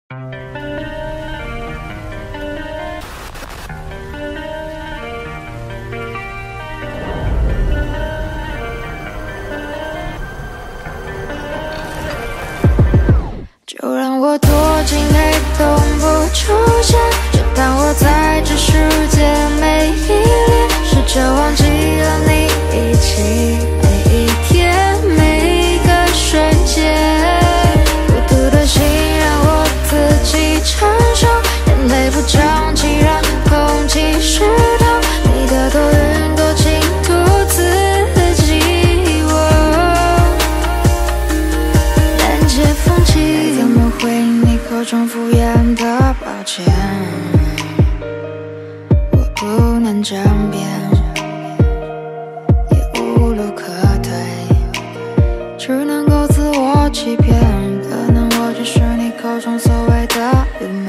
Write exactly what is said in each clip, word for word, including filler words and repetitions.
就让我躲进黑洞不出现，就当我在这世界每一列，试着忘记了你一起每一天每一个瞬间。孤独的心让我自己承受，眼泪不争气让空气湿透，你的多云多晴独自己我难解风情，怎么回应你口中敷衍的抱歉？我不能争辩，也无路可退，只能够自我欺骗。可能我只是你口中所谓的愚昧，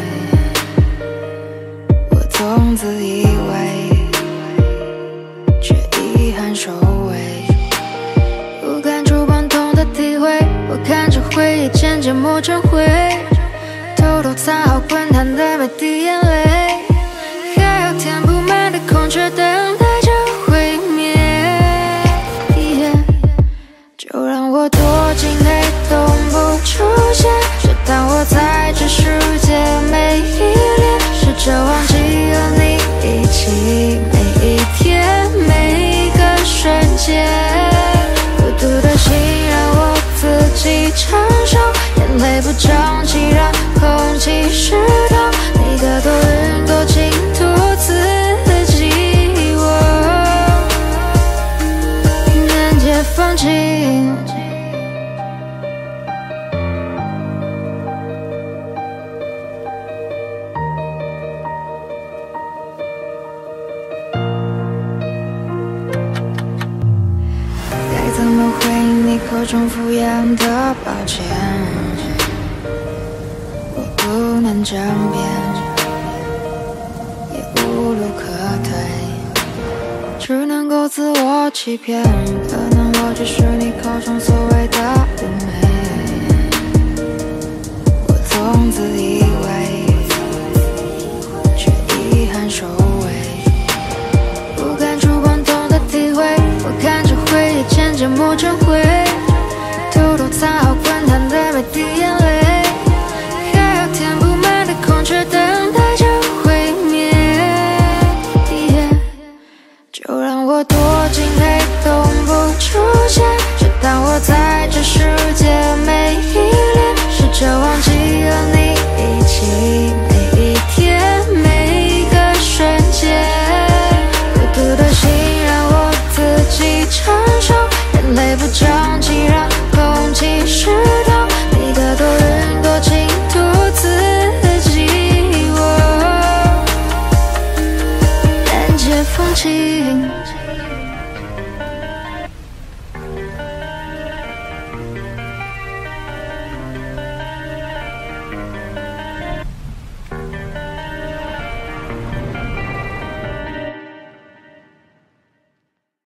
我总自以为，却遗憾收尾，不敢触碰痛的体会。我看着回忆渐渐磨成灰，偷偷藏好滚烫的每滴眼泪，还有填不满的空缺等待着毁灭。就让我躲进黑洞不出现，就当我在这世界每一列，试着忘记了你一起每一天每一个瞬间。孤独的心让我自己承受，眼泪不争气让空气湿透，你的多云多晴独自己我难解风情。该怎么回应你口中敷衍的抱歉？我不能争辩，也无路可退，只能够自我欺骗。可能我只是你口中所谓的愚昧，我总自以为，却遗憾收尾，不敢触碰痛的体会。我看着回忆渐渐磨成灰，偷偷藏好滚烫的每滴眼泪，还有填不满的空缺等待着毁灭。就让我躲进黑洞不出现，就当我在这世界每一列，试着忘记了你一起每一天每一个瞬间。孤独的心让我自己承受，眼泪不争气让空气湿透，你的多云多晴独自己我难解风情。